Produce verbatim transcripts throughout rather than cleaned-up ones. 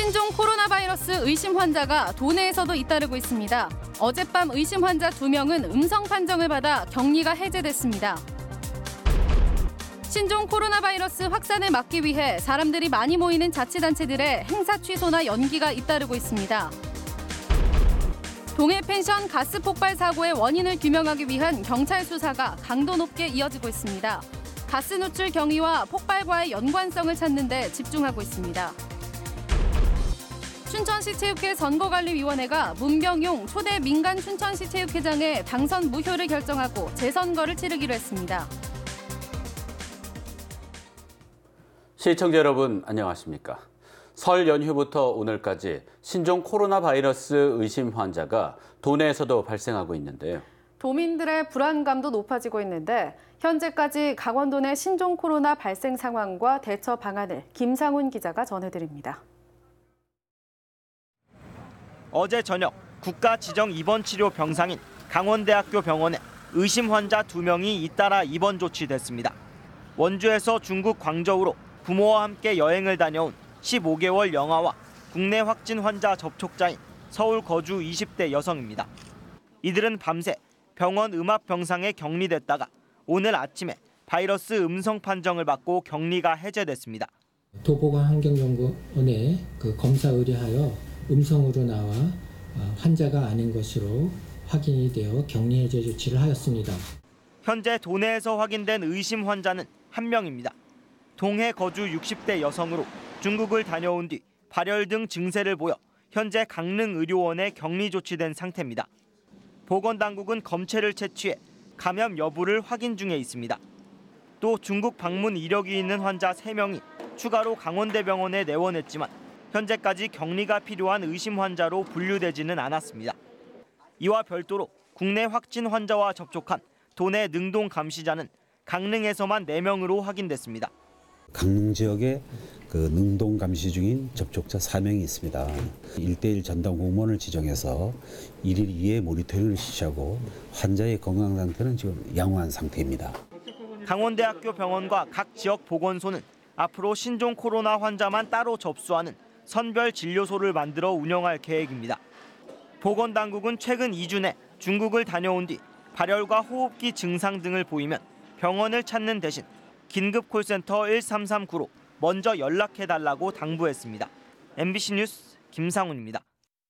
신종 코로나 바이러스 의심 환자가 도내에서도 잇따르고 있습니다. 어젯밤 의심 환자 두 명은 음성 판정을 받아 격리가 해제됐습니다. 신종 코로나 바이러스 확산을 막기 위해 사람들이 많이 모이는 자치단체들의 행사 취소나 연기가 잇따르고 있습니다. 동해 펜션 가스 폭발 사고의 원인을 규명하기 위한 경찰 수사가 강도 높게 이어지고 있습니다. 가스 누출 경위와 폭발과의 연관성을 찾는 데 집중하고 있습니다. 춘천시 체육회 선거관리위원회가 문병용 초대 민간 춘천시 체육회장의 당선 무효를 결정하고 재선거를 치르기로 했습니다. 시청자 여러분 안녕하십니까? 설 연휴부터 오늘까지 신종 코로나 바이러스 의심 환자가 도내에서도 발생하고 있는데요. 도민들의 불안감도 높아지고 있는데 현재까지 강원도 내 신종 코로나 발생 상황과 대처 방안을 김상훈 기자가 전해드립니다. 어제 저녁 국가 지정 입원 치료 병상인 강원대학교 병원에 의심 환자 두 명이 잇따라 입원 조치됐습니다. 원주에서 중국 광저우로 부모와 함께 여행을 다녀온 십오 개월 영아와 국내 확진 환자 접촉자인 서울 거주 이십 대 여성입니다. 이들은 밤새 병원 음압병상에 격리됐다가 오늘 아침에 바이러스 음성 판정을 받고 격리가 해제됐습니다. 도보건환경연구원에 그 검사 의뢰하여 음성으로 나와 환자가 아닌 것으로 확인이 되어 격리 해제 조치를 하였습니다. 현재 도내에서 확인된 의심 환자는 한 명입니다. 동해 거주 육십 대 여성으로 중국을 다녀온 뒤 발열 등 증세를 보여 현재 강릉의료원에 격리 조치된 상태입니다. 보건당국은 검체를 채취해 감염 여부를 확인 중에 있습니다. 또 중국 방문 이력이 있는 환자 세 명이 추가로 강원대병원에 내원했지만 현재까지 격리가 필요한 의심 환자로 분류되지는 않았습니다. 이와 별도로 국내 확진 환자와 접촉한 도내 능동 감시자는 강릉에서만 네 명으로 확인됐습니다. 강릉 지역에 그 능동 감시 중인 접촉자 사 명이 있습니다. 일 대일 전담 공무원을 지정해서 일일 이회 모니터링을 실시하고 환자의 건강 상태는 지금 양호한 상태입니다. 강원대학교 병원과 각 지역 보건소는 앞으로 신종 코로나 환자만 따로 접수하는 선별 진료소를 만들어 운영할 계획입니다. 보건당국은 최근 이 주 내 중국을 다녀온 뒤 발열과 호흡기 증상 등을 보이면 병원을 찾는 대신 긴급 콜센터 일삼삼구로 먼저 연락해달라고 당부했습니다. 엠비씨 뉴스 김상훈입니다.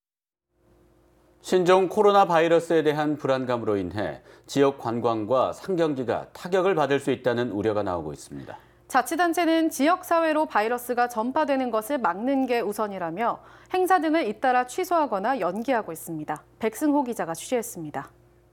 신종 코로나 바이러스에 대한 불안감으로 인해 지역 관광과 상경지가 타격을 받을 수 있다는 우려가 나오고 있습니다. 자치단체는 지역사회로 바이러스가 전파되는 것을 막는 게 우선이라며 행사 등을 잇따라 취소하거나 연기하고 있습니다. 백승호 기자가 취재했습니다.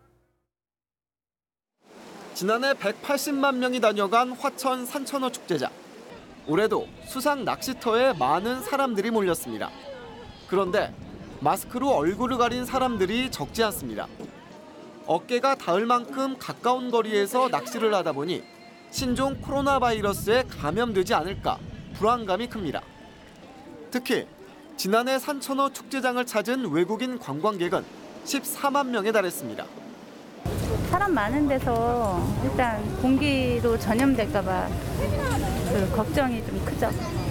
지난해 백팔십만 명이 다녀간 화천 산천어 축제장. 올해도 수상 낚시터에 많은 사람들이 몰렸습니다. 그런데 마스크로 얼굴을 가린 사람들이 적지 않습니다. 어깨가 닿을 만큼 가까운 거리에서 낚시를 하다 보니 신종 코로나 바이러스에 감염되지 않을까 불안감이 큽니다. 특히 지난해 산천어 축제장을 찾은 외국인 관광객은 십사만 명에 달했습니다. 사람 많은 데서 일단 공기로 전염될까 봐 그 걱정이 좀 크죠.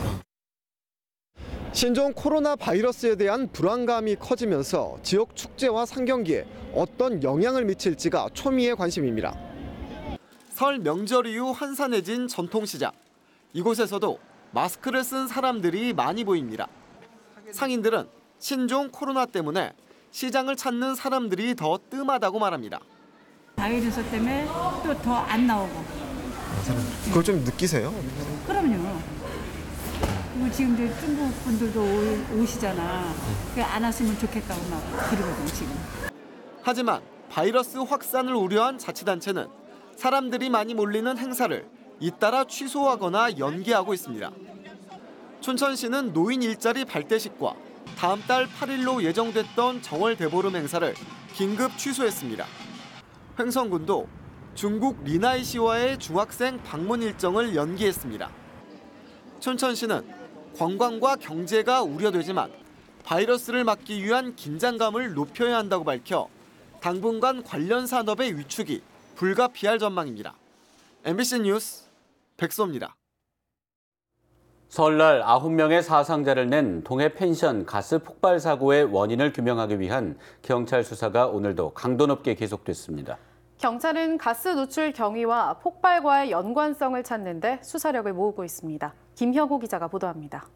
신종 코로나 바이러스에 대한 불안감이 커지면서 지역 축제와 상경기에 어떤 영향을 미칠지가 초미의 관심입니다. 설 명절 이후 한산해진 전통시장. 이곳에서도 마스크를 쓴 사람들이 많이 보입니다. 상인들은 신종 코로나 때문에 시장을 찾는 사람들이 더 뜸하다고 말합니다. 바이러스 때문에 또 더 안 나오고. 그걸 좀 느끼세요? 그럼요. 그리고 지금 이제 중국 분들도 오, 오시잖아. 안 왔으면 좋겠다고 막 그러거든 지금. 하지만 바이러스 확산을 우려한 자치단체는 사람들이 많이 몰리는 행사를 잇따라 취소하거나 연기하고 있습니다. 춘천시는 노인 일자리 발대식과 다음 달 팔 일로 예정됐던 정월 대보름 행사를 긴급 취소했습니다. 횡성군도 중국 리나이시와의 중학생 방문 일정을 연기했습니다. 춘천시는 관광과 경제가 우려되지만 바이러스를 막기 위한 긴장감을 높여야 한다고 밝혀 당분간 관련 산업의 위축이 불가피할 전망입니다. 엠비씨 뉴스 백소입니다. 설날 아홉 명의 사상자를 낸 동해 펜션 가스 폭발 사고의 원인을 규명하기 위한 경찰 수사가 오늘도 강도 높게 계속됐습니다. 경찰은 가스 누출 경위와 폭발과의 연관성을 찾는 데 수사력을 모으고 있습니다. 김형호 기자가 보도합니다.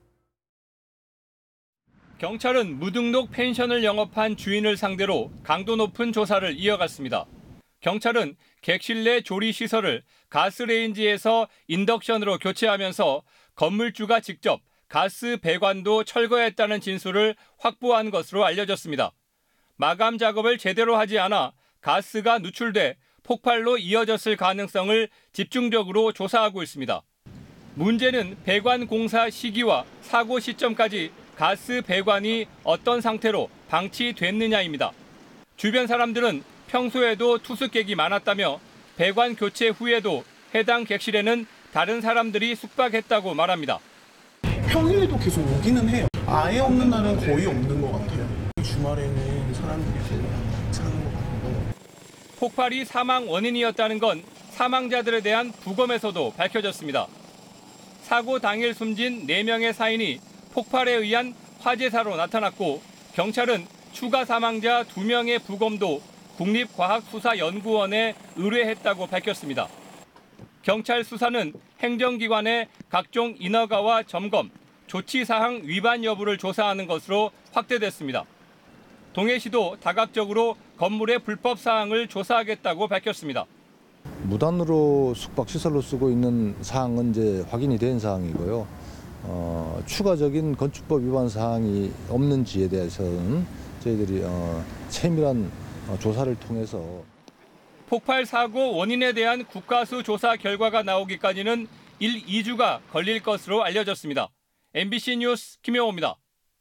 경찰은 무등록 펜션을 영업한 주인을 상대로 강도 높은 조사를 이어갔습니다. 경찰은 객실 내 조리 시설을 가스레인지에서 인덕션으로 교체하면서 건물주가 직접 가스 배관도 철거했다는 진술을 확보한 것으로 알려졌습니다. 마감 작업을 제대로 하지 않아 가스가 누출돼 폭발로 이어졌을 가능성을 집중적으로 조사하고 있습니다. 문제는 배관 공사 시기와 사고 시점까지 가스 배관이 어떤 상태로 방치됐느냐입니다. 주변 사람들은 평소에도 투숙객이 많았다며 배관 교체 후에도 해당 객실에는 다른 사람들이 숙박했다고 말합니다. 평일에도 계속 오기는 해요. 아예 없는 날은 거의 없는 것 같아요. 주말에는 사람들이 되게 사는 것 같고. 폭발이 사망 원인이었다는 건 사망자들에 대한 부검에서도 밝혀졌습니다. 사고 당일 숨진 네 명의 사인이 폭발에 의한 화재사로 나타났고 경찰은 추가 사망자 두 명의 부검도 국립과학수사연구원에 의뢰했다고 밝혔습니다. 경찰 수사는 행정기관의 각종 인허가와 점검, 조치사항 위반 여부를 조사하는 것으로 확대됐습니다. 동해시도 다각적으로 건물의 불법 사항을 조사하겠다고 밝혔습니다. 무단으로 숙박시설로 쓰고 있는 사항은 이제 확인이 된 사항이고요. 어, 추가적인 건축법 위반 사항이 없는지에 대해서는 저희들이 어, 세밀한 어, 조사를 통해서 폭발 사고 원인에 대한 국가수 조사 결과가 나오기까지는 일, 이 주가 걸릴 것으로 알려졌습니다. 엠비씨 뉴스 김영호입니다.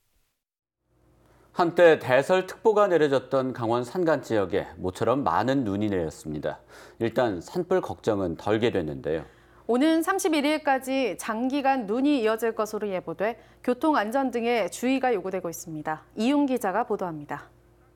한때 대설특보가 내려졌던 강원 산간 지역에 모처럼 많은 눈이 내렸습니다. 일단 산불 걱정은 덜게 됐는데요. 오는 삼십일 일까지 장기간 눈이 이어질 것으로 예보돼 교통안전 등에 주의가 요구되고 있습니다. 이윤 기자가 보도합니다.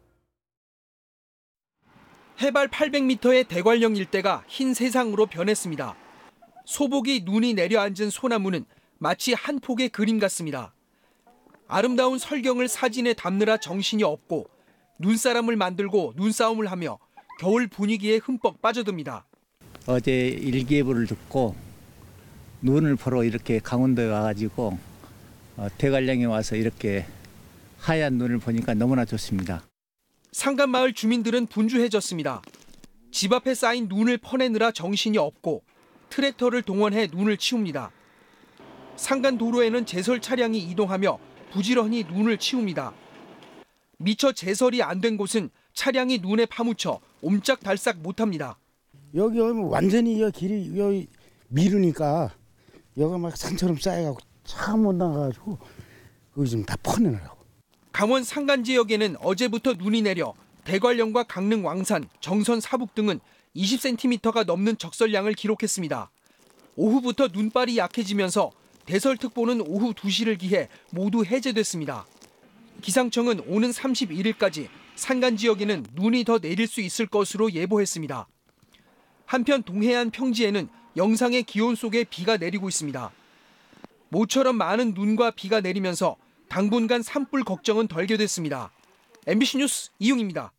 해발 팔백 미터의 대관령 일대가 흰 세상으로 변했습니다. 소복이 눈이 내려앉은 소나무는 마치 한 폭의 그림 같습니다. 아름다운 설경을 사진에 담느라 정신이 없고 눈사람을 만들고 눈싸움을 하며 겨울 분위기에 흠뻑 빠져듭니다. 어제 일기예보를 듣고 눈을 보러 이렇게 강원도에 와가지고 대관령에 와서 이렇게 하얀 눈을 보니까 너무나 좋습니다. 산간마을 주민들은 분주해졌습니다. 집 앞에 쌓인 눈을 퍼내느라 정신이 없고 트랙터를 동원해 눈을 치웁니다. 산간 도로에는 제설 차량이 이동하며 부지런히 눈을 치웁니다. 미처 제설이 안 된 곳은 차량이 눈에 파묻혀 옴짝달싹 못합니다. 여기 오면 완전히 여 길이 여기 미루니까 여기가 막 산처럼 쌓여가고 차 못 나가가지고 거기 좀 다 퍼내느라고. 강원 산간 지역에는 어제부터 눈이 내려 대관령과 강릉 왕산, 정선 사북 등은 이십 센티미터가 넘는 적설량을 기록했습니다. 오후부터 눈발이 약해지면서 대설특보는 오후 두 시를 기해 모두 해제됐습니다. 기상청은 오는 삼십일 일까지 산간 지역에는 눈이 더 내릴 수 있을 것으로 예보했습니다. 한편 동해안 평지에는 영상의 기온 속에 비가 내리고 있습니다. 모처럼 많은 눈과 비가 내리면서 당분간 산불 걱정은 덜게 됐습니다. 엠비씨 뉴스 이용입니다.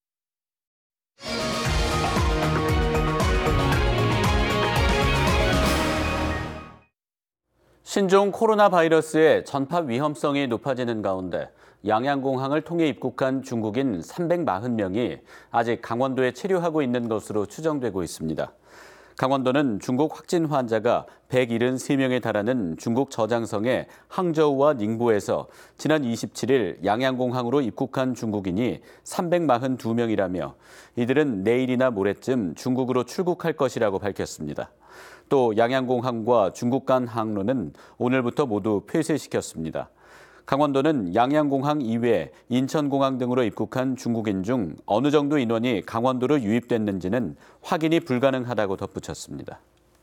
신종 코로나 바이러스의 전파 위험성이 높아지는 가운데 양양공항을 통해 입국한 중국인 삼백사십 명이 아직 강원도에 체류하고 있는 것으로 추정되고 있습니다. 강원도는 중국 확진 환자가 백칠십삼 명에 달하는 중국 저장성의 항저우와 닝보에서 지난 이십칠 일 양양공항으로 입국한 중국인이 삼백사십이 명이라며 이들은 내일이나 모레쯤 중국으로 출국할 것이라고 밝혔습니다. 또 양양공항과 중국 간 항로는 오늘부터 모두 폐쇄시켰습니다. 강원도는 양양공항 이외 인천공항 등으로 입국한 중국인 중 어느 정도 인원이 강원도로 유입됐는지는 확인이 불가능하다고 덧붙였습니다.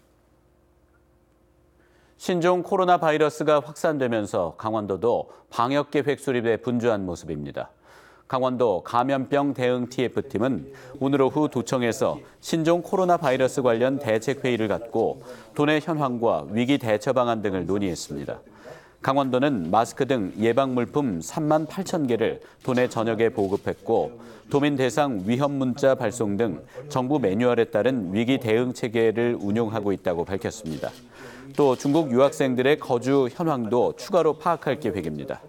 신종 코로나 바이러스가 확산되면서 강원도도 방역계획 수립에 분주한 모습입니다. 강원도 감염병 대응 티에프팀은 오늘 오후 도청에서 신종 코로나 바이러스 관련 대책회의를 갖고 도내 현황과 위기 대처 방안 등을 논의했습니다. 강원도는 마스크 등 예방물품 삼만 팔천 개를 도내 전역에 보급했고 도민 대상 위험 문자 발송 등 정부 매뉴얼에 따른 위기 대응 체계를 운용하고 있다고 밝혔습니다. 또 중국 유학생들의 거주 현황도 추가로 파악할 계획입니다.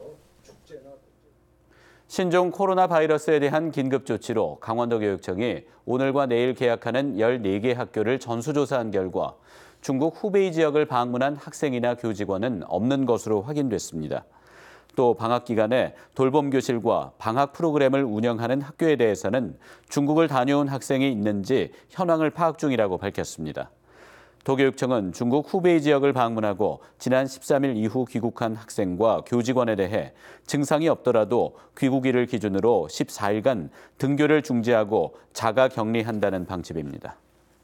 신종 코로나 바이러스에 대한 긴급 조치로 강원도교육청이 오늘과 내일 개학하는 열네 개 학교를 전수조사한 결과 중국 후베이 지역을 방문한 학생이나 교직원은 없는 것으로 확인됐습니다. 또 방학 기간에 돌봄 교실과 방학 프로그램을 운영하는 학교에 대해서는 중국을 다녀온 학생이 있는지 현황을 파악 중이라고 밝혔습니다. 도교육청은 중국 후베이 지역을 방문하고 지난 십삼 일 이후 귀국한 학생과 교직원에 대해 증상이 없더라도 귀국일을 기준으로 십사 일간 등교를 중지하고 자가 격리한다는 방침입니다.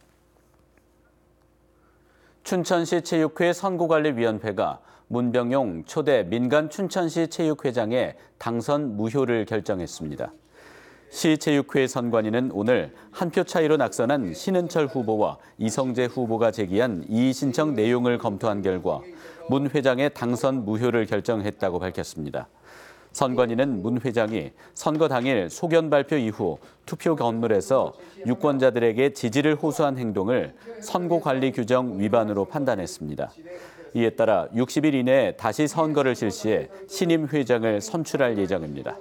춘천시 체육회 선거관리위원회가 문병용 초대 민간 춘천시 체육회장의 당선 무효를 결정했습니다. 시 체육회 선관위는 오늘 한 표 차이로 낙선한 신은철 후보와 이성재 후보가 제기한 이의 신청 내용을 검토한 결과 문 회장의 당선 무효를 결정했다고 밝혔습니다. 선관위는 문 회장이 선거 당일 소견 발표 이후 투표 건물에서 유권자들에게 지지를 호소한 행동을 선거관리 규정 위반으로 판단했습니다. 이에 따라 육십 일 이내에 다시 선거를 실시해 신임 회장을 선출할 예정입니다.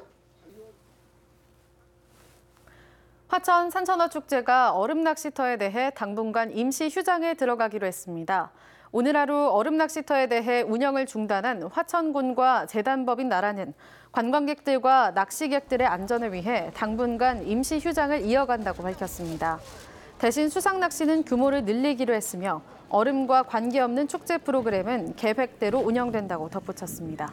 화천 산천어 축제가 얼음 낚시터에 대해 당분간 임시 휴장에 들어가기로 했습니다. 오늘 하루 얼음 낚시터에 대해 운영을 중단한 화천군과 재단법인 나라는 관광객들과 낚시객들의 안전을 위해 당분간 임시 휴장을 이어간다고 밝혔습니다. 대신 수상 낚시는 규모를 늘리기로 했으며 얼음과 관계없는 축제 프로그램은 계획대로 운영된다고 덧붙였습니다.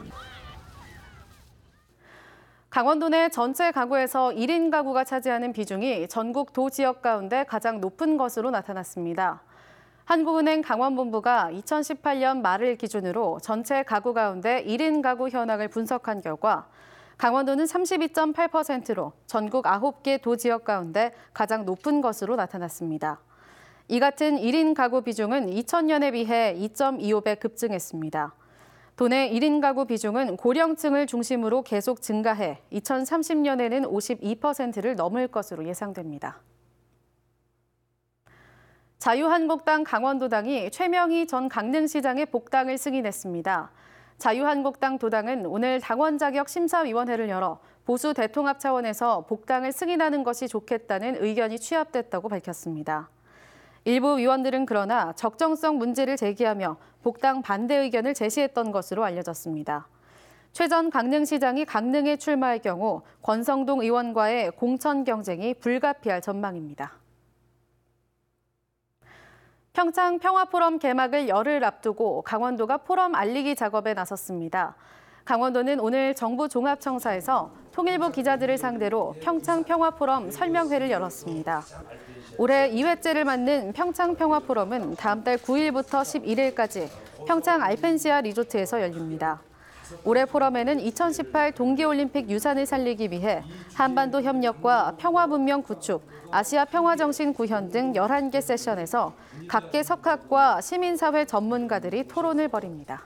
강원도 내 전체 가구에서 일 인 가구가 차지하는 비중이 전국 도 지역 가운데 가장 높은 것으로 나타났습니다. 한국은행 강원본부가 이천십팔 년 말을 기준으로 전체 가구 가운데 일 인 가구 현황을 분석한 결과 강원도는 삼십이 점 팔 퍼센트로 전국 아홉 개 도 지역 가운데 가장 높은 것으로 나타났습니다. 이 같은 일 인 가구 비중은 이천 년에 비해 이 점 이오 배 급증했습니다. 도내 일 인 가구 비중은 고령층을 중심으로 계속 증가해 이천삼십 년에는 오십이 퍼센트를 넘을 것으로 예상됩니다. 자유한국당 강원도당이 최명희 전 강릉시장의 복당을 승인했습니다. 자유한국당 도당은 오늘 당원 자격 심사위원회를 열어 보수 대통합 차원에서 복당을 승인하는 것이 좋겠다는 의견이 취합됐다고 밝혔습니다. 일부 위원들은 그러나 적정성 문제를 제기하며 복당 반대 의견을 제시했던 것으로 알려졌습니다. 최 전 강릉시장이 강릉에 출마할 경우 권성동 의원과의 공천 경쟁이 불가피할 전망입니다. 평창 평화포럼 개막을 열흘 앞두고 강원도가 포럼 알리기 작업에 나섰습니다. 강원도는 오늘 정부 종합청사에서 통일부 기자들을 상대로 평창 평화포럼 설명회를 열었습니다. 올해 이 회째를 맞는 평창 평화포럼은 다음 달 구 일부터 십일 일까지 평창 알펜시아 리조트에서 열립니다. 올해 포럼에는 이천십팔 동계올림픽 유산을 살리기 위해 한반도 협력과 평화문명 구축, 아시아 평화정신 구현 등 열한 개 세션에서 각계 석학과 시민사회 전문가들이 토론을 벌입니다.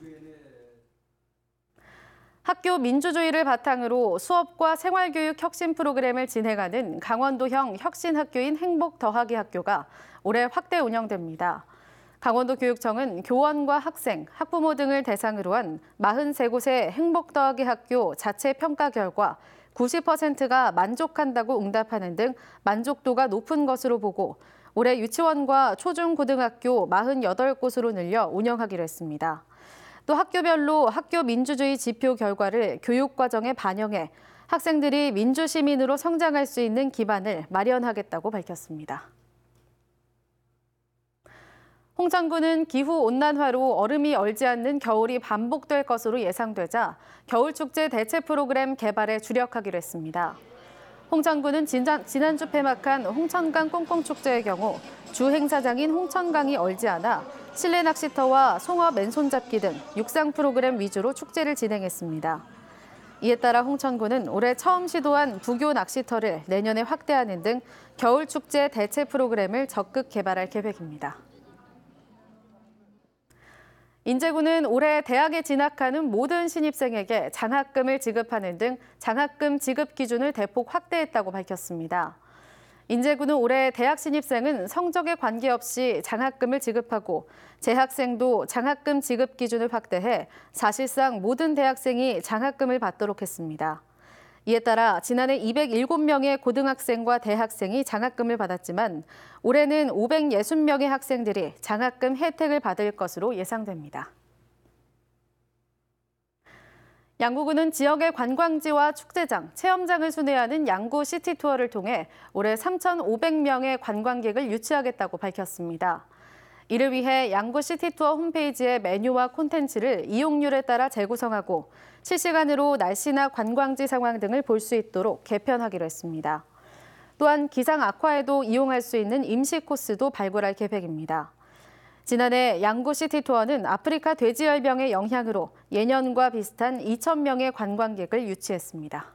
학교 민주주의를 바탕으로 수업과 생활교육 혁신 프로그램을 진행하는 강원도형 혁신학교인 행복 더하기 학교가 올해 확대 운영됩니다. 강원도 교육청은 교원과 학생, 학부모 등을 대상으로 한 사십삼 곳의 행복 더하기 학교 자체 평가 결과 구십 퍼센트가 만족한다고 응답하는 등 만족도가 높은 것으로 보고 올해 유치원과 초중고등학교 사십팔 곳으로 늘려 운영하기로 했습니다. 또 학교별로 학교 민주주의 지표 결과를 교육과정에 반영해 학생들이 민주시민으로 성장할 수 있는 기반을 마련하겠다고 밝혔습니다. 홍천군은 기후온난화로 얼음이 얼지 않는 겨울이 반복될 것으로 예상되자 겨울축제 대체 프로그램 개발에 주력하기로 했습니다. 홍천군은 지난, 지난주 폐막한 홍천강 꽁꽁축제의 경우 주 행사장인 홍천강이 얼지 않아 실내 낚시터와 송어 맨손잡기 등 육상 프로그램 위주로 축제를 진행했습니다. 이에 따라 홍천구는 올해 처음 시도한 부교 낚시터를 내년에 확대하는 등 겨울 축제 대체 프로그램을 적극 개발할 계획입니다. 인제구는 올해 대학에 진학하는 모든 신입생에게 장학금을 지급하는 등 장학금 지급 기준을 대폭 확대했다고 밝혔습니다. 인제구는 올해 대학 신입생은 성적에 관계없이 장학금을 지급하고 재학생도 장학금 지급 기준을 확대해 사실상 모든 대학생이 장학금을 받도록 했습니다. 이에 따라 지난해 이백칠 명의 고등학생과 대학생이 장학금을 받았지만 올해는 오백육 명의 학생들이 장학금 혜택을 받을 것으로 예상됩니다. 양구구는 지역의 관광지와 축제장, 체험장을 순회하는 양구 시티투어를 통해 올해 삼천오백 명의 관광객을 유치하겠다고 밝혔습니다. 이를 위해 양구 시티투어 홈페이지의 메뉴와 콘텐츠를 이용률에 따라 재구성하고 실시간으로 날씨나 관광지 상황 등을 볼 수 있도록 개편하기로 했습니다. 또한 기상 악화에도 이용할 수 있는 임시 코스도 발굴할 계획입니다. 지난해 양구 시티투어는 아프리카 돼지열병의 영향으로 예년과 비슷한 이천 명의 관광객을 유치했습니다.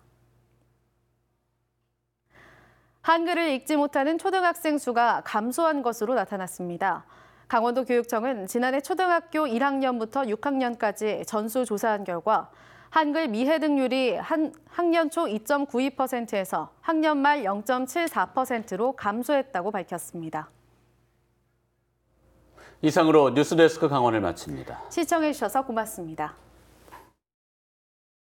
한글을 읽지 못하는 초등학생 수가 감소한 것으로 나타났습니다. 강원도 교육청은 지난해 초등학교 일 학년부터 육 학년까지 전수조사한 결과 한글 미해 등률이 한 학년 초 이 점 구이 퍼센트에서 학년 말 영 점 칠사 퍼센트로 감소했다고 밝혔습니다. 이상으로 뉴스데스크 강원을 마칩니다. 시청해주셔서 고맙습니다.